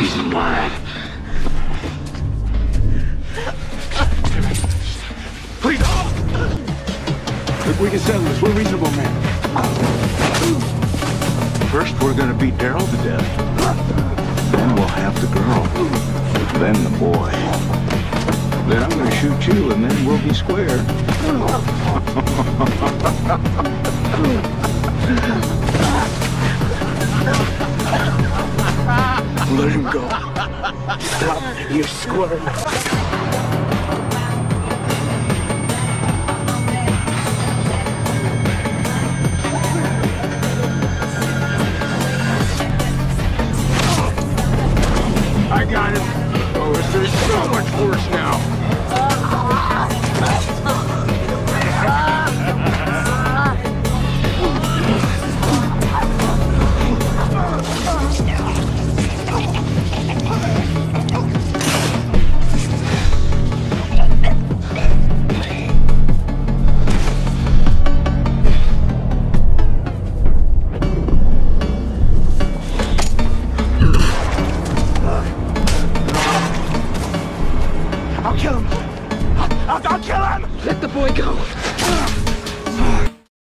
He's mine. Please. If we can settle this, we're reasonable men. First, we're gonna beat Daryl to death. Then we'll have the girl. Then the boy. Then I'm gonna shoot you, and then we'll be square. Let him go. Stop. You're squirming. I got him. Oh, this is so much worse now. I'll kill him. I'll kill him. Let the boy go.